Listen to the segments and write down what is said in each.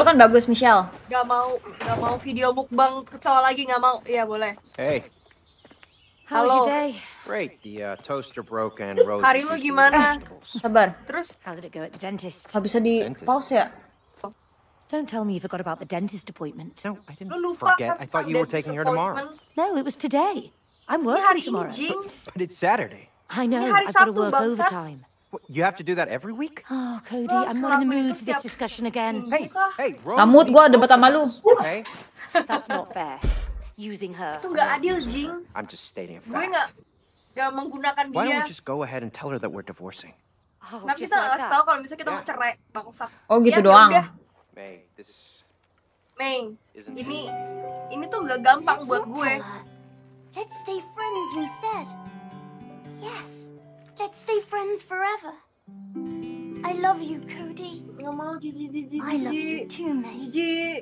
kan bagus, Michelle. Gak mau video mukbang kecoa lagi, gak mau. Iya boleh. Hey. How was your day? Great. The toaster broke and Rose. Hari lu gimana? Sabar. Terus How did it go at the dentist? Gak bisa di pause ya? Don't tell me you forgot about the dentist appointment. No, I didn't lu lupa forget. kan? I thought you were taking her tomorrow. No, it was today. I'm Ini working hari ini, tomorrow. Jing. But it's Saturday. I know. Ini hari I've got to Sabtu, work bangsat. overtime. What, you have to do that every week? Oh, Cody, Oh, I'm not in the selalu mood itu for this setiap discussion again. Hey, hey, Rose. Ngamut gua debat sama lu. Okay. That's not fair. Using her. Itu gak adil, Jing. I'm just stating a Gue fact. gak menggunakan Why don't dia. we just go ahead and tell her that we're divorcing? Oh, Kenapa just kita like gak that. tahu kalau misalnya kita mau Ya. cerai, bangsat. Oh gitu Ya, doang. yaudah. May, this Mei, isn't ini tuh gak gampang Let's buat not gue. tell her. Let's stay friends instead. Yes, let's stay friends forever. I love you, Cody. Gak mau, Jiji. I love you too, mate. Jiji.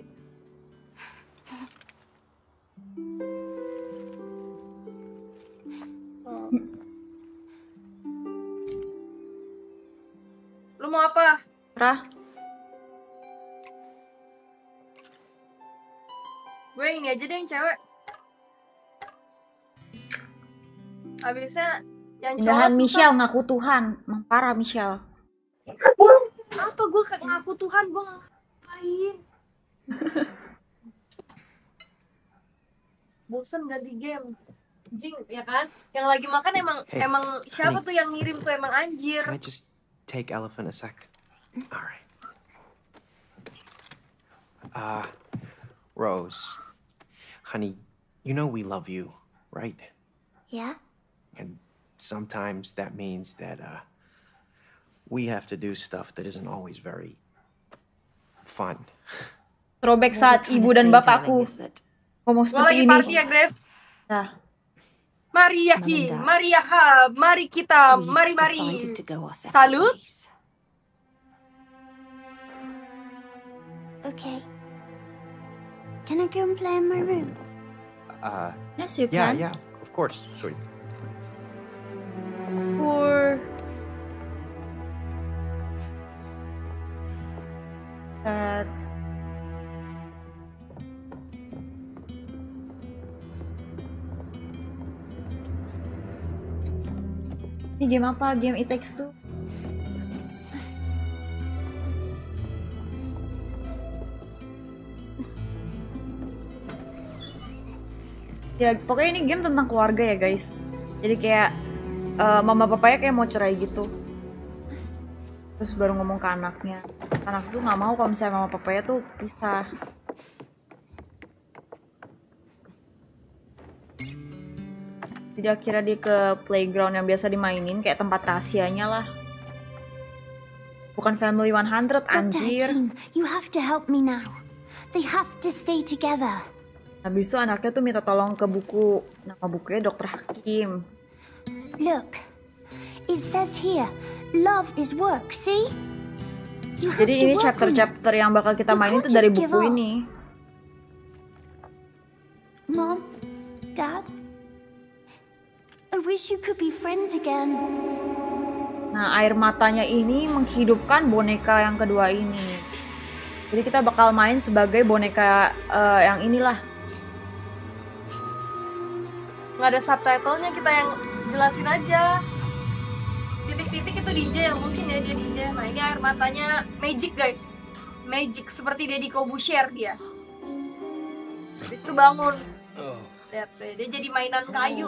Lu mau apa? Rah, Gue ini aja deh yang cewek. Habisnya yang cowok pindahan suka. Michelle ngaku Tuhan. Emang parah Michelle. Apa gue ngaku Tuhan, gue ngapain? Bosen ganti game. Jing, ya kan? Yang lagi makan Hey, emang siapa honey. tuh yang ngirim tuh emang anjir. Can I just take Elephant a sec? All right. Rose, honey, you know we love you, right? Yeah? And sometimes that means that we have to do stuff that isn't always very fun. Throwback What saat you're trying ibu to dan say, bapakku darling, is that ngomong Gue seperti lagi ini. party ya, Grace. Nah, Mari Yaki, Mom and Dad. mari Yaka, mari kita, we've mari. decided to go our separate Salut. ways. Okay. Can I go and play in my room? yes you Yeah, can. yeah, of course, sweetie. For that. Ini game apa? Game It Takes Two? Ya, pokoknya ini game tentang keluarga ya guys. Jadi kayak mama papanya kayak mau cerai gitu. Terus baru ngomong ke anaknya. Anak tuh nggak mau kalau misalnya mama papanya tuh pisah. Jadi akhirnya dia ke playground yang biasa dimainin, kayak tempat rahasianya lah. Bukan Family 100, Dr. anjir. Hakim, you have to help me now. They have to stay together. Habis itu anaknya tuh minta tolong ke buku. Nama bukunya Dr. Hakim. Look, it says here, love is work, see? You have Jadi to ini work on it. chapter-chapter yang bakal kita You mainin can't tuh dari just give buku up. ini. Mom, Dad, I wish you could be friends again. Nah, air matanya ini menghidupkan boneka yang kedua ini. Jadi kita bakal main sebagai boneka yang inilah. Nggak ada subtitlenya, kita yang jelasin aja. Titik-titik itu DJ yang mungkin ya, dia DJ. Nah ini air matanya magic guys. Magic, seperti Deddy Corbuzier dia. Habis itu bangun. Lihat deh, dia jadi mainan kayu.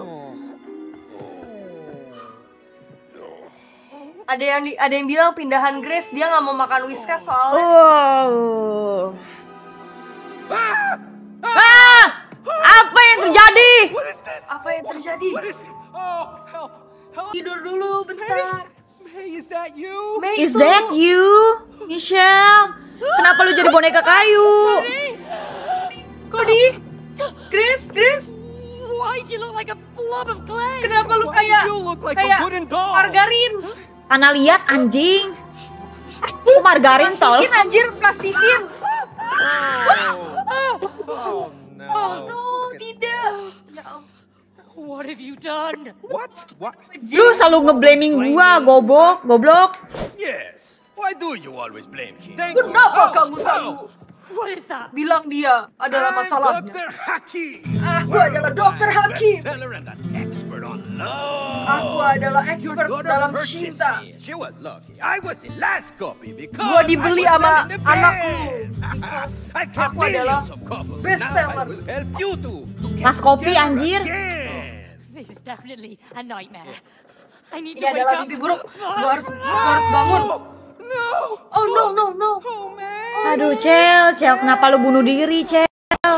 Ada yang bilang pindahan Grace, dia nggak mau makan Whiskas soalnya. Oh. Ah! Apa yang terjadi? Apa yang terjadi? Oh, help! Help! Tidur dulu bentar. Hey, is that you? Mei Is itu. that you, Michelle? Kenapa lu jadi boneka kayu? Cody? Grace? Why do you look like a blob of clay? Kenapa lu Why kayak you look like kayak a wooden doll? margarin? Ana lihat anjing. Kok margarin tol? Plastisin anjir, plastisin. Oh no! Oh no, tidak. Ya ampun. What have you done? What? What? Lu selalu ngeblaming gua, goblok. Yes. Why do you always blame him? Thank you. Kenapa Oh, kamu no. selalu What is that? Bilang dia adalah masalahnya. Dr. Haki. Aku adalah Dr. Haki. Bestseller and an expert on love. Aku adalah Your expert daughter dalam purchased cinta. me. She was lucky. I was the last copy because Gua dibeli I was sama selling the anakku. best. Because I've kept aku adalah millions of copies. bestseller. Now I will help you to get Mas kopi, together anjir. again. This is definitely a nightmare. I need Ini to wake adalah up. mimpi buruk. Gua harus bangun. No. Oh no. Oh man. Aduh, Cel, kenapa lu bunuh diri, Cel?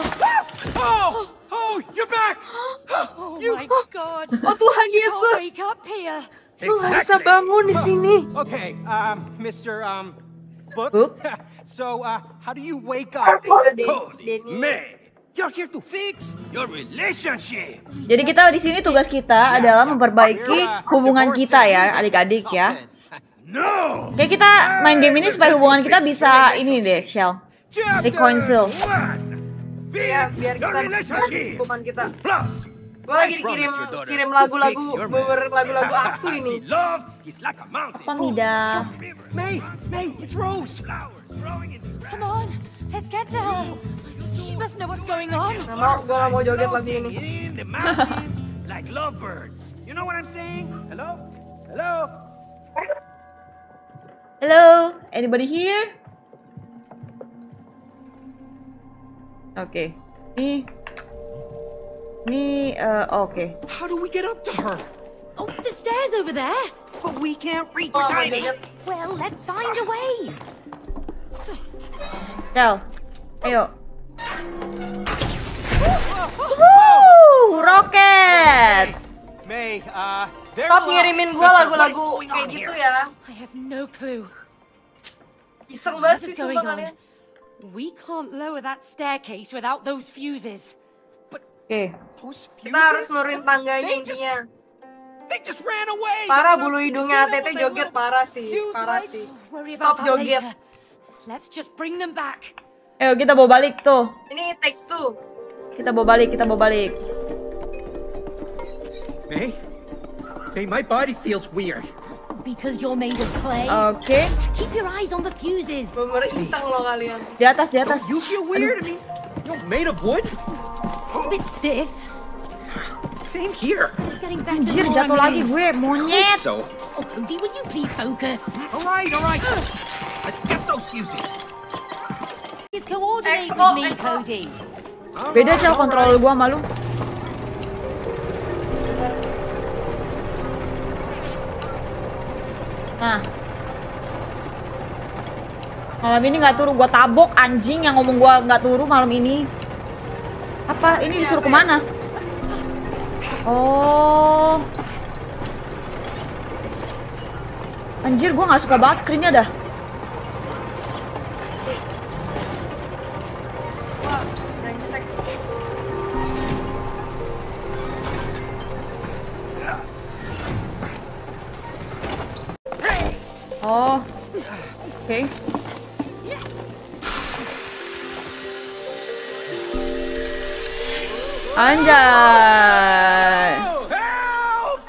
Oh, you're back. Oh my God. Oh Tuhan Can't Yesus. wake up here. Lu nggak bisa bangun di sini. Okay, Mr. Book. Book? So, how do you wake up? Cody, May, you're here to fix your relationship. Jadi kita di sini tugas kita adalah memperbaiki hubungan kita ya, adik-adik ya. No. Kayak kita main game ini supaya hubungan kita bisa ini deh, Shell. Reconcile. Ya, biar kita bisa hubungan kita. Plus, Gue lagi kirim lagu-lagu lagu-lagu asu ini. love is like a mountain. Apa Mida? May, it's Rose. Flowers growing in the ground. Come on, let's get to her. She must know what's going on. Gue gak mau joget lagu ini. In the mountains like lovebirds. You know what I'm saying? Hello? Hello? Hello, anybody here? Oke. Ini oke. How do we get up to her? Oh, the stairs over there. But we can't reach Gue her gak mau tiny. joget. Well, let's find a way. Shell, ayo. Woohoo, roket. May, Stop ngirimin gue lagu-lagu kayak gitu ya. I have no clue. Iseng banget What sih is going sumpah on? kalian. We can't lower that staircase without those fuses. Oke. Those fuses? Kita harus nurunin tangganya intinya. They just ran away. Parah bulu hidungnya ATT joget parah sih. Worry Stop about that joget. later. Let's just bring them back. Ayo kita bawa balik tuh. Ini text tuh. Kita bawa balik. May, my body feels weird. Because you're made of clay. Oke. Keep your eyes on the fuses. Bener-bener iseng loh kalian. Di atas. You feel weird? I mean, you're made of wood? A bit stiff. Same here. It's getting better. Anjir, the more jatuh I'm lagi moving. gue, monyet. So, Oh, Cody, will you please focus? All right. Let's get those fuses. Please coordinate Exo, with me, exo. Cody. Beda Cel kontrol gua sama lu. Nah. Malam ini nggak turu, gua tabok anjing yang ngomong gua nggak turu malam ini. Apa? Ini disuruh kemana? Oh. Anjir, gua nggak suka banget screennya dah. Wah, brengsek. Oh. Oke. Anjay. Help!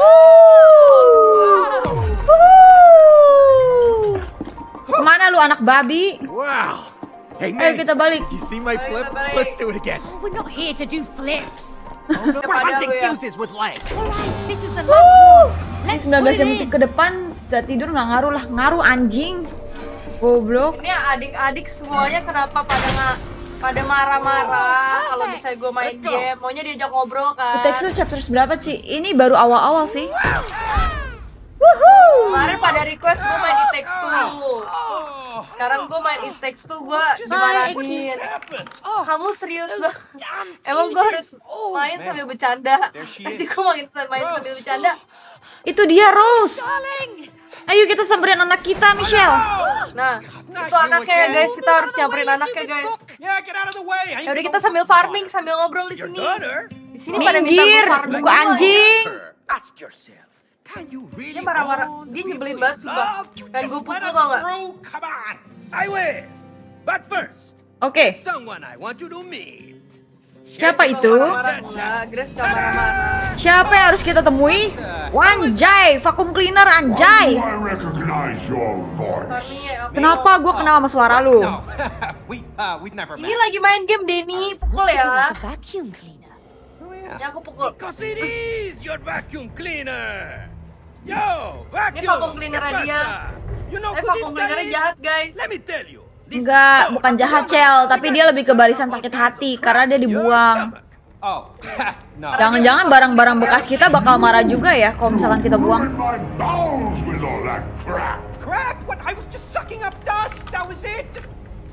Kemana lu anak babi? Wow. Hey, Ayo May. kita balik. You see my flip? kita balik. Let's do it again. Oh, we're not here to do flips. We're hunting Padahal ya. fuses with legs. Alright, this is the last one. Ini Let's 19 put it detik in. ke depan gak tidur nggak ngaruh lah. Ngaruh anjing. Goblok. Ini adik-adik semuanya kenapa pada marah-marah kalau misalnya gue main Let's go. game, maunya diajak ngobrol kan. Teks tuh chapter berapa, Ci? Ini baru awal-awal sih. Woohoo! Kemarin pada request gue main It Takes Two. Sekarang gue main It Takes Two, gue dimarahin. Kamu serius banget? Emang gue harus main sambil bercanda? Nanti gue main sambil bercanda. Itu dia Rose. Darling! Ayo kita samperin anak kita, Michelle. Nah, itu anaknya ya guys, kita harus nyamperin anaknya guys. Yeah, get out of the way. I need Yaudah to kita go- sambil farming, sambil ngobrol di Your sini. daughter? Di sini pada minta Minggir, gue farming. buku anjing. Ask yourself, can you really Dia marah-marah, own dia the nyebelin people banget you sumpah. love? You Pengen just gue let pukul us tau gak? through? Come on, I will. But first, Oke, someone I want you to meet. siapa itu? Marah-marah enggak, Grace gak marah-marah. Siapa yang harus kita temui? The Wanjay, vacuum cleaner anjay. I recognize your voice. Suaranya apa? Kenapa gue kenal sama suara lu? No, we've never Ini met. lagi main game Denny, pukul ya. Like a vacuum cleaner. Oh, yeah. Ya aku pukul. Because it is your vacuum cleaner. Yo, vacuum. Ini vacuum cleaner ¿qué dia. pasa? You know who Vacuum this cleanernya guy is? jahat guys. Let me tell you. This Enggak, dog bukan jahat will Cel, never tapi dia lebih ke barisan sakit hati karena dia dibuang. Oh, no. Jangan-jangan barang-barang bekas kita bakal marah juga ya kalau misalkan kita buang. Ruin my bowels with all that crap. Crap? What? I was just sucking up dust. That was it. Just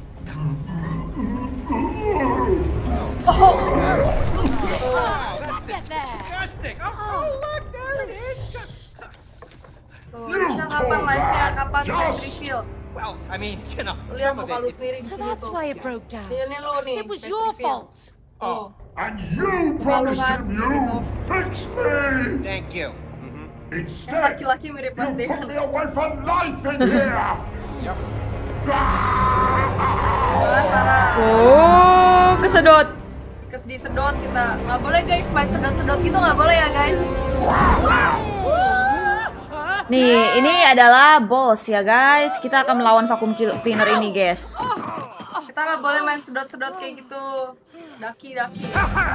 Oh, Wow, that's disgusting. Oh, look, there it is. tuh, Misha kapan live-nya? Kapan live reveal? well, I mean, you know, Lu lihat some of muka lu it. sendiri di So sini that's tuh. why it broke down. Ini lu nih. It was face your reveal. fault. Oh. And you promised him you'd fix me. Thank you. Yang Instead, laki-laki mirip Mas you Dehan. put me away for life in here. Oh, kesedot. Kes disedot kita. Nggak boleh guys, main sedot-sedot gitu nggak boleh ya guys. Nih, ini adalah boss ya guys. Kita akan melawan vacuum cleaner ini guys. Kita nggak boleh main sedot-sedot kayak gitu. Daki-daki.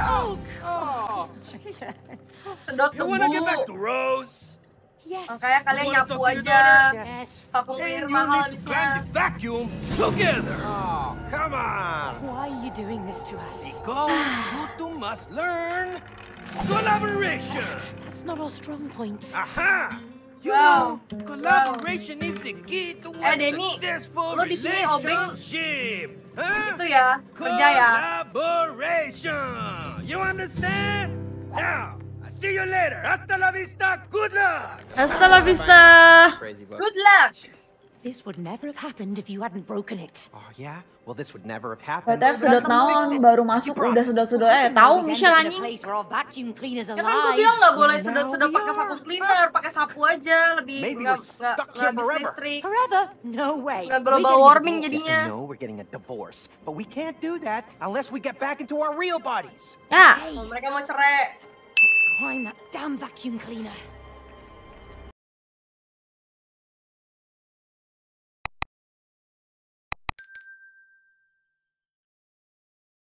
Sedot You wanna get back tebu. to Rose? Yes. Makanya kalian You wanna nyapu talk to your aja. daughter? Vacuum Then cleaner you mahal need to habisnya. climb the vacuum together. Oh, come on. Why are you doing this to us? Because you two must learn collaboration. That's not our strong point. Aha! You Wow. know, collaboration is the key to a Denny, successful lo di sini obeng relationship. Huh? Itu ya, kerja ya. Collaboration. You understand? Now, I see you later. Hasta la vista. Good luck. Hasta la vista. Crazy book. Good luck. This would never have happened if you hadn't broken it. Oh yeah? Well, this would never have happened. Katanya sedot naon baru masuk udah sedot-sedot. Tahu Michelle anjing. Place where our vacuum cleaners Ya kan gue bilang nggak boleh sedot-sedot pakai vacuum cleaner, pakai sapu aja, lebih Maybe nggak we're stuck nggak here habis forever. listrik, Forever? No way. nggak We're global getting a warming divorce. jadinya. No, we're getting a divorce. But we can't do that unless we get back into our real bodies. Ya, Oh, mereka mau cerai. Let's climb that damn vacuum cleaner.